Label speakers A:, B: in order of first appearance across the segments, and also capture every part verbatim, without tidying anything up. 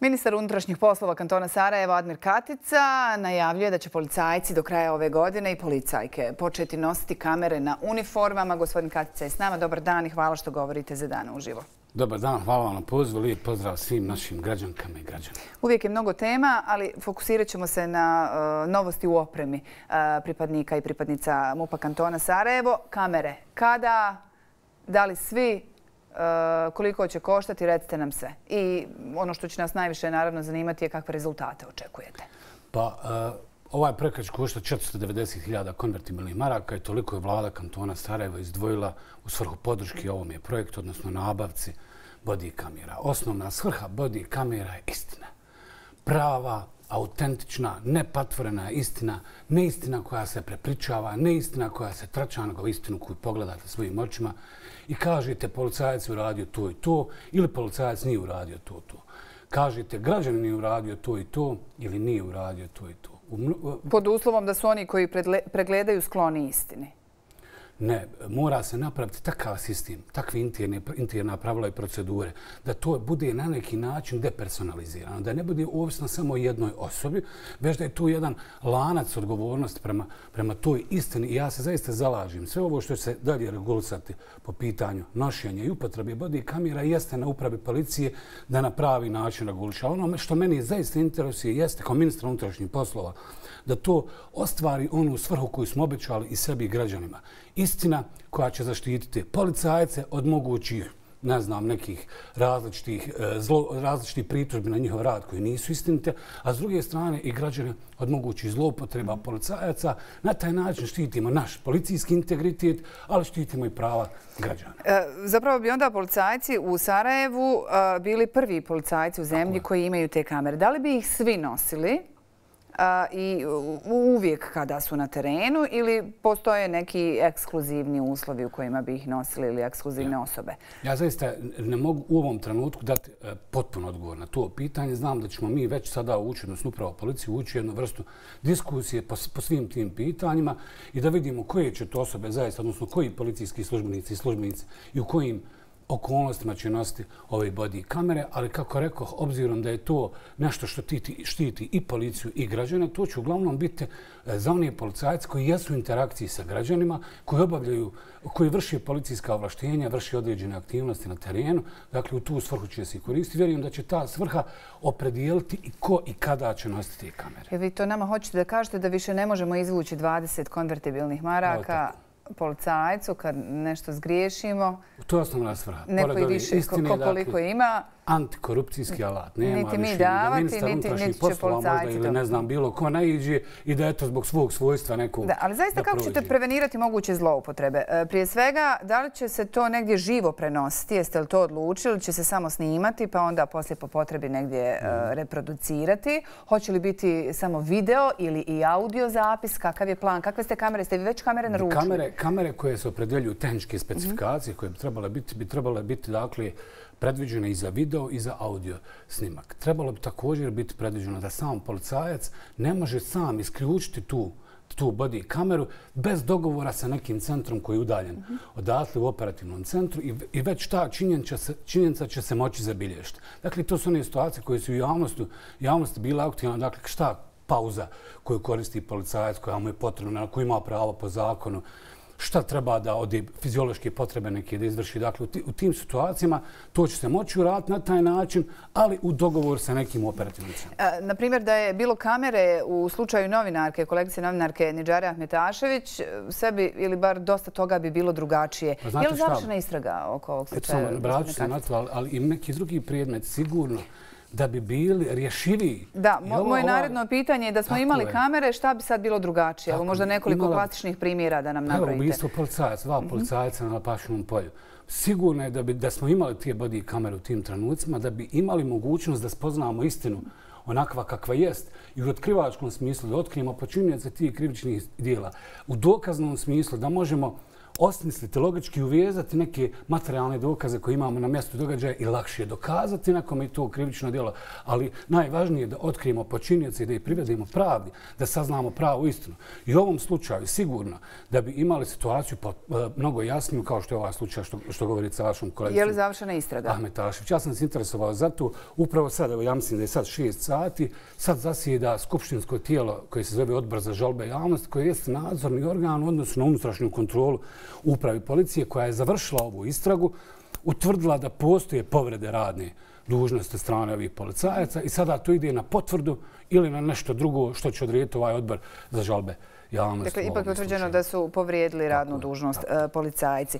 A: Ministar unutrašnjih poslova kantona Sarajeva Admir Katica najavljuje da će policajci do kraja ove godine i policajke početi nositi kamere na uniformama. Gospodin Katica je s nama. Dobar dan i hvala što govorite za Dana uživo.
B: Dobar dan, hvala vam na pozivu. Lijep pozdrav svim našim građankama i građanima.
A: Uvijek je mnogo tema, ali fokusirat ćemo se na uh, novosti u opremi uh, pripadnika i pripadnica MUP-a kantona Sarajevo. Kamere kada, da li svi, uh, koliko će koštati, recite nam sve. I ono što će nas najviše naravno zanimati je kakve rezultate očekujete.
B: Pa, uh, ovaj projekat će koštati četiristo devedeset hiljada konvertibilnih maraka i toliko je vlada kantona Sarajeva izdvojila u svrhu podrške ovom je projektu, odnosno nabavci body kamera. Osnovna svrha body kamera je istina. Prava, autentična, nepatvorena istina, ne istina koja se prepričava, ne istina koja se trača, nego istinu koju pogledate svojim očima i kažete policajac je uradio to i to ili policajac nije uradio to i to. Kažete građanin je uradio to i to ili nije uradio to i to.
A: Pod uslovom da su oni koji pregledaju skloni istini.
B: Ne, mora se napraviti takav sistem, takve interne, interna pravila i procedure, da to bude na neki način depersonalizirano, da ne bude ovisno samo o jednoj osobi, već da je tu jedan lanac odgovornosti prema, prema toj istini. I ja se zaista zalažem. Sve ovo što će se dalje regulisati po pitanju nošenja i upotrebe body kamera jeste na upravi policije da na pravi način reguliša. Ono što meni zaista interesuje jeste kao ministra unutrašnjih poslova da to ostvari onu svrhu koju smo obećali i sebi i građanima. Istina koja će zaštititi policajce od mogućih, ne znam, nekih različitih, zlo, različitih pritužbi na njihov rad koji nisu istinite, a s druge strane i građane od mogućih zloupotreba policajaca. Na taj način štitimo naš policijski integritet, ali štitimo i prava građana.
A: E, zapravo bi onda policajci u Sarajevu a, bili prvi policajci u zemlji koji imaju te kamere. Da li bi ih svi nosili? I uvijek kada su na terenu ili postoje neki ekskluzivni uslovi u kojima bi ih nosili ili ekskluzivne osobe?
B: Ja zaista ne mogu u ovom trenutku dati potpuno odgovor na to pitanje. Znam da ćemo mi već sada ući, odnosno upravo policiju, ući jednu vrstu diskusije po, po svim tim pitanjima i da vidimo koje će to osobe zaista, odnosno koji policijski službenici i službenici i u kojim okolnostima će nositi ove body kamere, ali kako rekao, obzirom da je to nešto što štiti, štiti i policiju i građane, to će uglavnom biti za one policajce koji jesu u interakciji sa građanima, koji obavljaju, koji vrši policijska ovlaštenja, vrši određene aktivnosti na terenu. Dakle, u tu svrhu će se koristiti. Vjerujem da će ta svrha opredijeliti i ko i kada će nositi te kamere.
A: Jer vi to nama hoćete da kažete da više ne možemo izvući dvadeset konvertibilnih maraka policajcu kad nešto zgriješimo.
B: To je osnovna svrha.
A: Neko i više koliko ima.
B: Antikorupcijski alat. Nema
A: niti mi
B: više
A: davati,
B: ministar
A: niti,
B: unutrašnjih
A: niti će
B: poslova možda
A: policajci
B: ili ne znam bilo ko naiđe i da eto zbog svog svojstva nekog
A: da, ali zaista
B: da
A: kako
B: prođe.
A: ćete prevenirati moguće zloupotrebe? Prije svega, da li će se to negdje živo prenositi? Jeste li to odlučili? Će se samo snimati pa onda poslije po potrebi negdje mm. uh, reproducirati? Hoće li biti samo video ili i audio zapis? Kakav je plan? Kakve ste kamere? Ste vi već kamere naručili?
B: Kamere, kamere koje se opredeljuju tehničke specifikacije mm. koje bi trebale biti, bi trebale biti dakle, predviđene i za video i za audio snimak. Trebalo bi također biti predviđeno da sam policajac ne može sam isključiti tu, tu body kameru bez dogovora sa nekim centrom koji je udaljen mm-hmm. odatle u operativnom centru i, i već ta činjenica, činjenica će se moći zabilješiti. Dakle, to su one situacije koje su u javnosti, javnosti bile aktivne. Dakle, šta pauza koju koristi policajac, koja mu je potrebna, na koju ima pravo po zakonu, šta treba da ode fiziološke potrebe neke da izvrši. Dakle, u tim situacijama to će se moći uraditi na taj način, ali u dogovor sa nekim operativnim centrom.
A: Na primjer, da je bilo kamere u slučaju novinarke, kolegice novinarke Nidžare Ahmetašević, sve bi, ili bar dosta toga bi bilo drugačije.
B: Pa,
A: je li završena istraga oko ovog slučaja?
B: Eto, vraću se na to, ali i neki drugi predmet sigurno da bi bili rješiviji.
A: Da, mo moje naredno pitanje je da smo imali je. kamere, šta bi sad bilo drugačije? Evo možda nekoliko imala, plastičnih primjera da nam napravite.
B: Evo, ubistvo policajaca, dva mm -hmm. policajca na Pašinom polju. Sigurno je da, bi, da smo imali te body kamere u tim trenucima, da bi imali mogućnost da spoznamo istinu onakva kakva jest i u otkrivačkom smislu da otkrijemo počinioce tih krivičnih dijela. U dokaznom smislu da možemo osmisliti, logički uvezati neke materijalne dokaze koje imamo na mjestu događaja i lakše dokazati na kome je to krivično djelo. Ali najvažnije je da otkrijemo počinioce i da ih privedemo pravdi, da saznamo pravu istinu. I u ovom slučaju sigurno da bi imali situaciju mnogo jasniju kao što je ovaj slučaj što, što govori sa vašom kolegicom.
A: Je li završena istraga?
B: Ahmet Ašić. Ja sam se interesovao za to. Upravo sad, evo ja mislim da je sad šest sati, sad zasjeda skupštinsko tijelo koje se zove Odbor za žalbe javnosti, koje je nadzorni organ u odnosu na unutrašnju kontrolu upravi policije koja je završila ovu istragu, utvrdila da postoje povrede radne dužnosti strane ovih policajaca i sada to ide na potvrdu ili na nešto drugo što će odrediti ovaj Odbor za žalbe javnosti.
A: Dakle, ipak je utvrđeno da su povrijedili radnu dužnost policajci.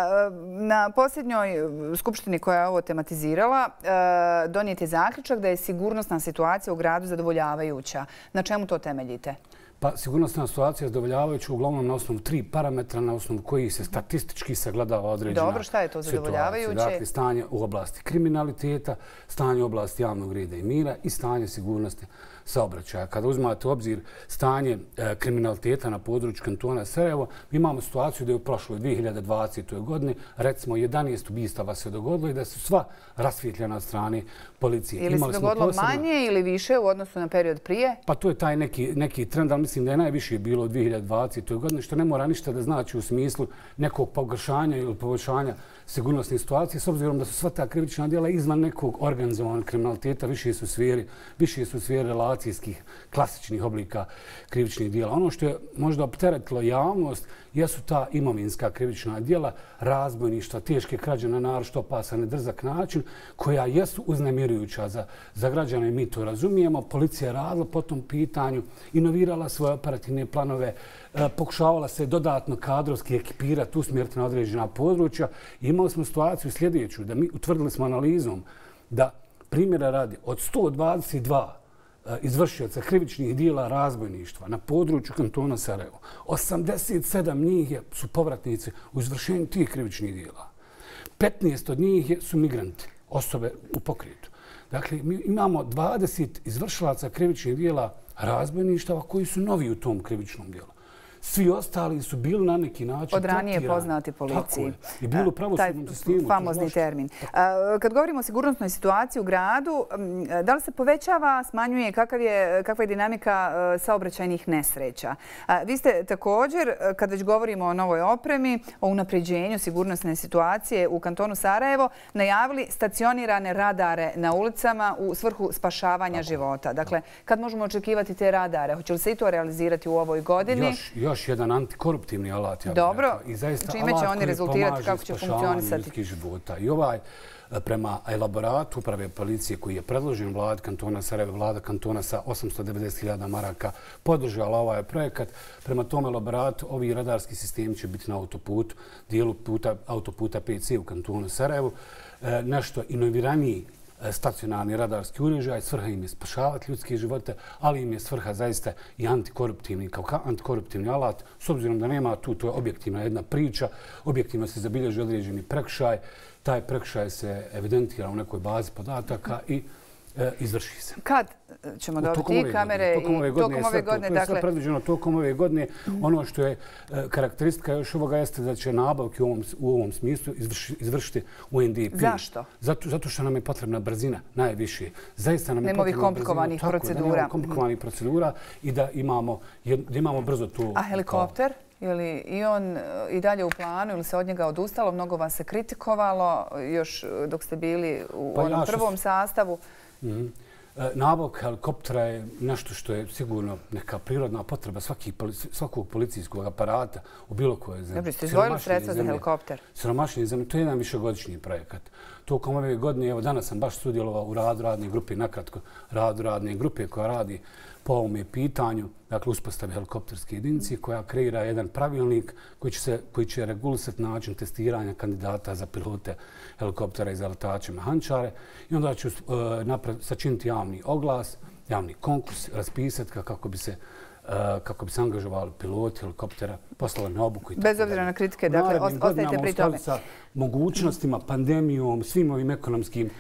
A: Na posljednjoj skupštini koja je ovo tematizirala donijet je zaključak da je sigurnosna situacija u gradu zadovoljavajuća. Na čemu to temeljite?
B: Pa sigurnosna situacija je zadovoljavajuća uglavnom na osnovu tri parametra na osnovu kojih se statistički sagledava određena situacija.
A: Dobro, šta je to zadovoljavajuće?
B: Dakle, stanje u oblasti kriminaliteta, stanje u oblasti javnog reda i mira i stanje sigurnosti saobraćaja. Kada uzmate u obzir stanje e, kriminaliteta na području kantona Sarajevo, mi imamo situaciju da je u prošloj dvije hiljade dvadesete. godini recimo jedanaest ubistava se dogodilo i da su sva rasvjetljena od strane policije.
A: Ili se dogodilo posebno manje ili više u odnosu na period prije?
B: Pa to je taj neki, neki trend, ali mislim da je najviše bilo u dvije hiljade dvadesete. godine, što ne mora ništa da znači u smislu nekog pogoršanja ili poboljšanja sigurnosne situacije, s obzirom da su sva ta krivična djela izvan nekog organizovanog kriminaliteta, više su sferi, više su sferi relacijskih, klasičnih oblika krivičnih djela. Ono što je možda opteretilo javnost jesu ta imovinska krivična djela, razbojništva, teške krađe na naročito opasan i drzak način, koja jesu uznemirujuća za, za građane, mi to razumijemo. Policija je radila po tom pitanju, inovirala svoje operativne planove, pokušavala se dodatno kadrovski ekipirati, usmjeriti na određena područja. I imali smo situaciju sljedeću, da mi utvrdili smo analizom da primjera radi od sto dvadeset dva izvršioca krivičnih dijela razbojništva na području kantona Sarajevo, osamdeset sedam njih je, su povratnici u izvršenju tih krivičnih dijela. petnaest od njih je, su migranti, osobe u pokretu. Dakle, mi imamo dvadeset izvršilaca krivičnih dijela razbojništava koji su novi u tom krivičnom dijelu. Svi ostali su bili na neki način
A: od ranije poznati policiji.
B: Tako je. I bilo u pravosudnom sistemu.
A: Taj famozni termin. Kad govorimo o sigurnosnoj situaciji u gradu, da li se povećava, smanjuje, kakav je, kakva je dinamika saobraćajnih nesreća? Vi ste također, kad već govorimo o novoj opremi, o unapređenju sigurnosne situacije u kantonu Sarajevo, najavili stacionirane radare na ulicama u svrhu spašavanja života. Dakle, kad možemo očekivati te radare? Hoće li se i to realizirati u ovoj godini?
B: Još, još jedan antikoruptivni alat. Ja
A: Dobro, čime će oni rezultirati, kako će funkcionisati?
B: Života. I ovaj, prema elaboratu uprave policije koji je predložen vlad kantona Sarajevo, vlada kantona sa osamsto devedeset hiljada maraka podržala ovaj projekat. Prema tom elaboratu ovi radarski sistemi će biti na autoputu, dijelu puta, autoputa P C u kantonu Sarajevo. Nešto inoviraniji stacionarni radarski uređaj, svrha im je spašavati ljudske živote, ali im je svrha zaista i antikoruptivni, kao antikoruptivni alat. S obzirom da nema tu, to je objektivna jedna priča, objektivno se zabilježi određeni prekršaj, taj prekršaj se evidentira u nekoj bazi podataka i e, izvrši se.
A: Kad ćemo dobiti i kamere
B: tokom ove
A: i
B: godine,
A: tokom ove godine?
B: To je sve predviđeno tokom ove godine. Ono što je e, karakteristika još ovoga jeste da će nabavke u ovom, u ovom smislu izvrši, izvršiti U N D P.
A: Zašto?
B: Zato, zato što nam je potrebna brzina najviše. Zaista nam je
A: nema ovih komplikovanih
B: brzina,
A: procedura.
B: Tako, da komplikovanih procedura i da imamo, da imamo brzo tu...
A: A helikopter? Je li i on i dalje u planu ili se od njega odustalo? Mnogo vas se kritikovalo još dok ste bili u pa onom ja prvom što... sastavu.
B: Mm-hmm. Nabavka helikoptera je nešto što je sigurno neka prirodna potreba svaki, svakog policijskog aparata u bilo kojoj zemlji.
A: Dobro, ste izdvojili sredstva za helikopter?
B: Siromašnije zemlje, to je jedan višegodišnji projekat. Tokom ove godine, evo danas sam baš sudjelovao u radu radne grupe, nakratko radu radne grupe koja radi po ovome pitanju, dakle uspostavi helikopterske jedinice koja kreira jedan pravilnik koji će, se, koji će regulisati način testiranja kandidata za pilote helikoptera i za letače mehančare i onda će uh, sačiniti javni oglas, javni konkurs, raspisati kako bi se Uh, kako bi se angažovali piloti helikoptera, poslali na obuku i tako.
A: Bez obzira na kritike, dakle, ostajete pri tome.
B: Sa mogućnostima, pandemijom, svim ovim ekonomskim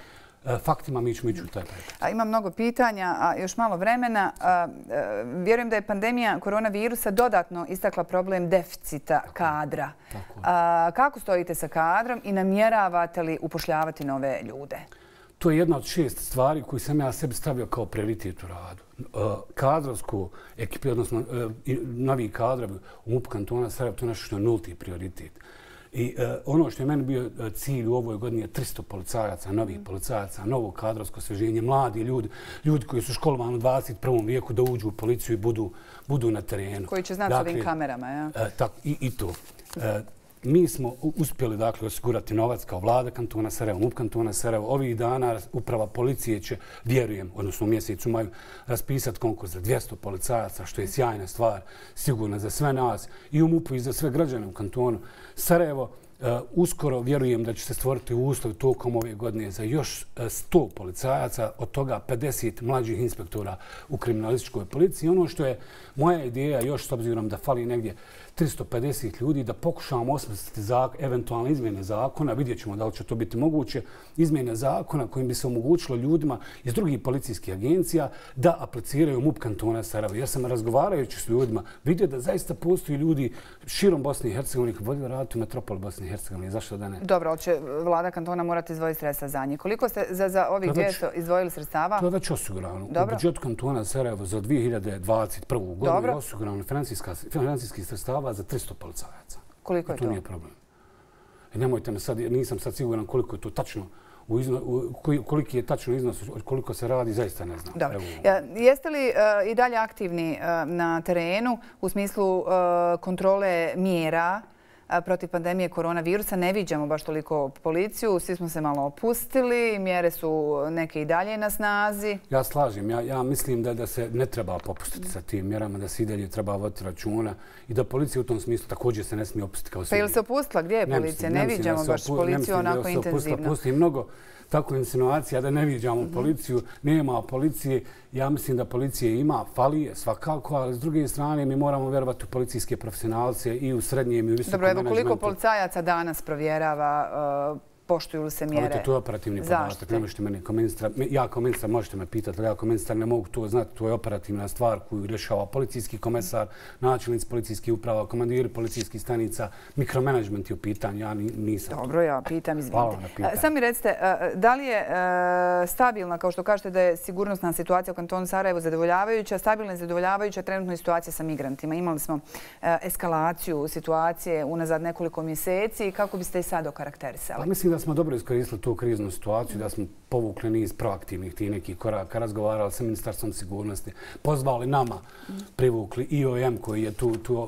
B: faktima mi ćemo ići u taj projekat.
A: Imam mnogo pitanja, a još malo vremena. Vjerujem da je pandemija koronavirusa dodatno istakla problem deficita kadra. Kako stojite sa kadrom i namjeravate li upošljavati nove ljude?
B: To je jedna od šest stvari koju sam ja sebi stavio kao prioritet u radu. Kadrovsku ekipu, odnosno novi kadrovi u M U P kantona Sarajevo, to je nešto što je nulti prioritet. I ono što je meni bio cilj u ovoj godini je tristo policajaca, novih policajaca, novo kadrovsko osvježenje, mladi ljudi, ljudi koji su školovani u dvadeset prvom vijeku da uđu u policiju i budu na terenu.
A: Koji će znati s ovim kamerama, ja?
B: I to. Mi smo uspjeli osigurati novac kao vlada kantona Sarajevo, M U P kantona Sarajevo. Ovih dana uprava policije će, vjerujem, odnosno u mjesecu maju, raspisati konkurs za dvjesto policajaca, što je sjajna stvar, sigurno za sve nas i u M U P-u i za sve građane u kantonu Sarajevo. Uskoro vjerujem da će se stvoriti uslovi tokom ove godine za još sto policajaca, od toga pedeset mlađih inspektora u kriminalističkoj policiji. Ono što je moja ideja, još s obzirom da fali negdje tristo pedeset ljudi, da pokušamo osmisliti eventualne izmjene zakona, vidjet ćemo da li će to biti moguće, izmjene zakona kojim bi se omogućilo ljudima iz drugih policijskih agencija da apliciraju M U P kantona Sarajevo. Ja sam razgovarajući s ljudima vidio da zaista postoji ljudi širom Bosne i Hercegovine koji vole raditi u metropoli Bosne i Hercegovine. Zašto da ne?
A: Dobro, ali će vlada kantona morati izdvojiti sredstva za njih. Koliko ste za ovih dvjesto izdvojili sredstava?
B: To je već osigurano. U budžetu kantona Sarajevo za dvije hiljade dvadeset prvu godinu je osigurano financijskih sredstava za tristo policajaca.
A: Koliko je to?
B: To nije problem. Nemojte me sad, nisam sad siguran koliko je to tačno, koliki je tačno iznos, koliko se radi, zaista ne znam.
A: Dobro. Jeste li i dalje aktivni na terenu u smislu kontrole mjera protiv pandemije koronavirusa? Ne viđamo baš toliko policiju, svi smo se malo opustili, mjere su neke i dalje na snazi.
B: Ja slažem, ja mislim da se ne treba popustiti sa tim mjerama, da se i dalje treba voditi računa i da policija u tom smislu također se ne smije opustiti kao svi.
A: Pa ili se opustila? Gdje je policija? Ne viđamo baš policiju onako intenzivno.
B: Postoji mnogo tako insinuacija da ne viđamo policiju, nema policije. Ja mislim da policije ima, fali je svakako, ali s druge strane mi moramo vjerovati u policijske profesionalce i u srednjem i u visokom menadžmentu.
A: Dobro, evo koliko policajaca danas provjerava, poštuju li se mjere?
B: To je operativni podatak. Ne možete meni kao ministra, ja kao ministar možete me pitati, ali ja kao ministar ne mogu to znati. To je operativna stvar koju rješava policijski komesar, načelnici policijskih uprava, komandiri policijskih stanica, mikromenadžment je u pitanju. Ja nisam.
A: Dobro, ja pitam, izvinite. Sad mi recite, da li je stabilna, kao što kažete da je sigurnosna situacija u kantonu Sarajevo zadovoljavajuća, stabilna i zadovoljavajuća trenutno situacija sa migrantima? Imali smo eskalaciju situacije unazad nekoliko mjeseci. Kako biste i sad okarakterisali?
B: Mislim da smo dobro iskoristili tu kriznu situaciju, da smo povukli niz proaktivnih tih nekih koraka, razgovarali sa Ministarstvom sigurnosti, pozvali nama, privukli I O M koji je tu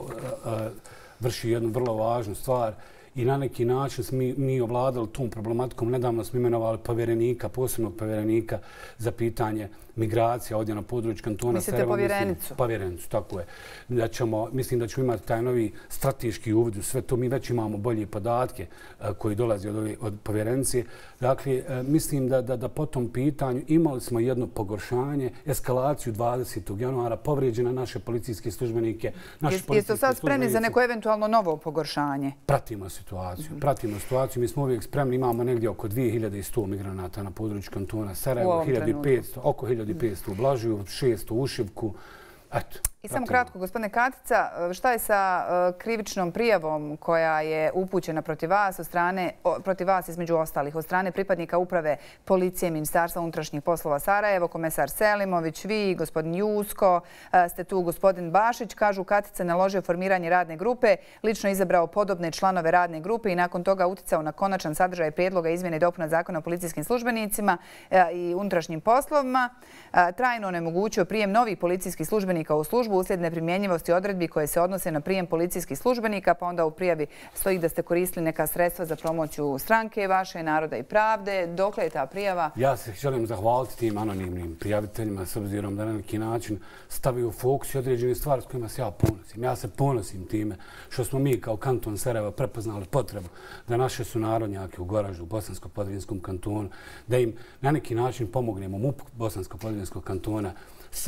B: vrši jednu vrlo važnu stvar i na neki način smo mi ovladali tom problematikom. Nedavno smo imenovali povjerenika, posebnog povjerenika za pitanje migracija ovdje na području kantona Sarajevo.
A: Mislite povjerenicu?
B: Povjerenicu, tako je. Mislim da ćemo imati taj novi strateški uvid u sve to. Mi već imamo bolje podatke koji dolazi od povjerenice. Dakle, mislim da po tom pitanju imali smo jedno pogoršanje, eskalaciju dvadesetog januara, povrijeđena naše policijske službenike.
A: Jeste sad spremni za neko eventualno novo pogoršanje?
B: Pratimo situaciju. Pratimo situaciju. Mi smo uvijek spremni. Imamo negdje oko dvije hiljade sto migranata na području kantona Sarajevo, hiljadu petsto, oko hiljadu petsto u Blažiju, šesto u Ušivku. Eto.
A: I samo kratko, gospodine Katica, šta je sa krivičnom prijavom koja je upućena protiv vas, protiv vas između ostalih, od strane pripadnika uprave policije Ministarstva unutrašnjih poslova Sarajevo, komesar Selimović, vi, gospodin Jusko, ste tu gospodin Bašić. Kažu, Katica naložio formiranje radne grupe, lično izabrao podobne članove radne grupe i nakon toga uticao na konačan sadržaj prijedloga izmjene i dopuna zakona o policijskim službenicima i unutrašnjim poslovima, trajno onemogućio prijem novih policijskih službenika u službu uslijed neprimjenjivosti odredbi koje se odnose na prijem policijskih službenika, pa onda u prijavi stoji da ste koristili neka sredstva za promociju stranke vaše, Naroda i pravde. Dokle je ta prijava?
B: Ja se želim zahvaliti tim anonimnim prijaviteljima s obzirom da na neki način stavio u fokus i određene stvari s kojima se ja ponosim. Ja se ponosim time što smo mi kao kanton Sarajevo prepoznali potrebu da naše sunarodnjake u Goraždu, u Bosansko-Podrinjskom kantonu, da im na neki način pomognemo M U P Bosansko-Podrinjskog kantona sa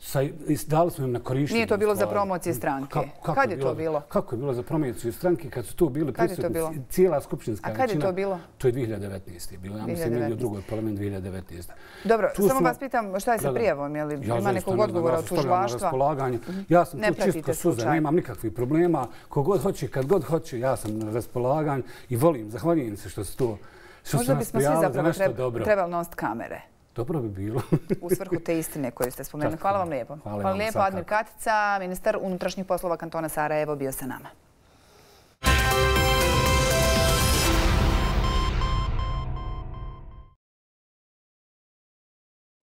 B: dali smo im na korištenje.
A: Nije to bilo za promocije stranke. Kad je to bilo?
B: Kako je bilo za promociju stranke kad su tu bili prisutni cijela skupštinska većina?
A: A kad je to bilo?
B: To je dvije hiljade devetnaeste. bilo. Ja mislim negdje u drugoj polovini dvije hiljade devetnaeste.
A: Dobro, samo vas pitam šta je sa prijavom? Ima nekog odgovora od tužilaštva?
B: Ja sam tu čisto suza, nemam nikakvih problema. Kogod hoće, kad god hoće, ja sam na raspolaganju i volim, zahvaljujem se što su to
A: Možda bismo svi zapravo trebali nositi kamere.
B: Dobro bi bilo.
A: U svrhu te istine koju ste spomenuli. Hvala vam lijepo. Hvala lijepo. Admir Katica, ministar unutrašnjih poslova kantona Sarajevo, bio sa nama.